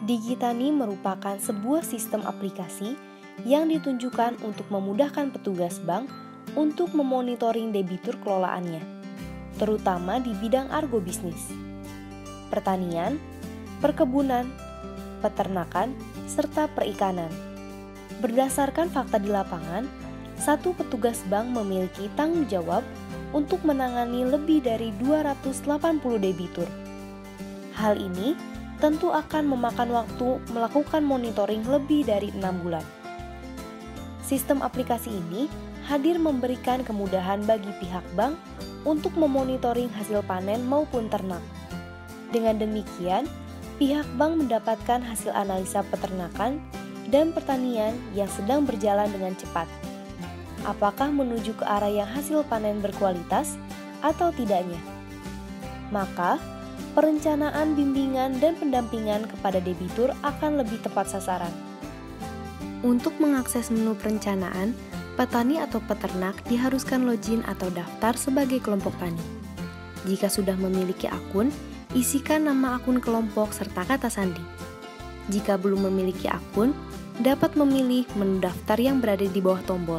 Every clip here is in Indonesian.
Digitani merupakan sebuah sistem aplikasi yang ditunjukkan untuk memudahkan petugas bank untuk memonitoring debitur kelolaannya, terutama di bidang agrobisnis, pertanian, perkebunan, peternakan, serta perikanan. Berdasarkan fakta di lapangan, satu petugas bank memiliki tanggung jawab untuk menangani lebih dari 280 debitur. Hal ini tentu akan memakan waktu melakukan monitoring lebih dari 6 bulan. Sistem aplikasi ini hadir memberikan kemudahan bagi pihak bank untuk memonitoring hasil panen maupun ternak. Dengan demikian, pihak bank mendapatkan hasil analisa peternakan dan pertanian yang sedang berjalan dengan cepat. Apakah menuju ke arah yang hasil panen berkualitas atau tidaknya? Maka, perencanaan, bimbingan, dan pendampingan kepada debitur akan lebih tepat sasaran. Untuk mengakses menu perencanaan, petani atau peternak diharuskan login atau daftar sebagai kelompok tani. Jika sudah memiliki akun, isikan nama akun kelompok serta kata sandi. Jika belum memiliki akun, dapat memilih menu daftar yang berada di bawah tombol.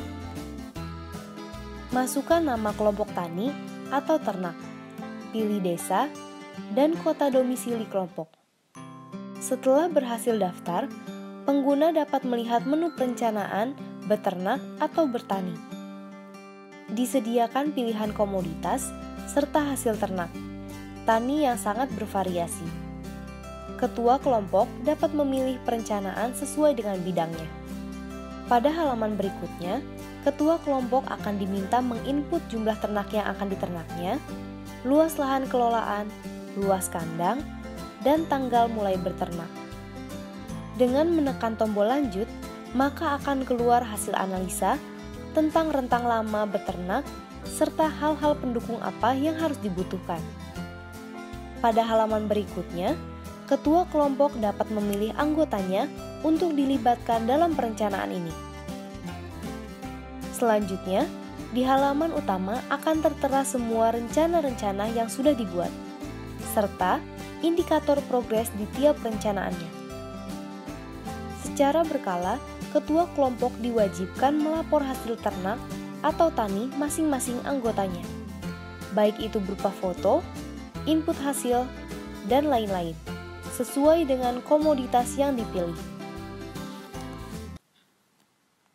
Masukkan nama kelompok tani atau ternak, pilih desa, dan kota domisili kelompok. Setelah berhasil daftar, pengguna dapat melihat menu perencanaan, beternak, atau bertani. Disediakan pilihan komoditas serta hasil ternak, tani yang sangat bervariasi. Ketua kelompok dapat memilih perencanaan sesuai dengan bidangnya. Pada halaman berikutnya, ketua kelompok akan diminta menginput jumlah ternak yang akan diternaknya, luas lahan kelolaan, luas kandang, dan tanggal mulai berternak. Dengan menekan tombol lanjut, maka akan keluar hasil analisa tentang rentang lama beternak serta hal-hal pendukung apa yang harus dibutuhkan. Pada halaman berikutnya, ketua kelompok dapat memilih anggotanya untuk dilibatkan dalam perencanaan ini. Selanjutnya, di halaman utama akan tertera semua rencana-rencana yang sudah dibuat, serta indikator progres di tiap rencanaannya. Secara berkala, ketua kelompok diwajibkan melapor hasil ternak atau tani masing-masing anggotanya, baik itu berupa foto, input hasil, dan lain-lain, sesuai dengan komoditas yang dipilih.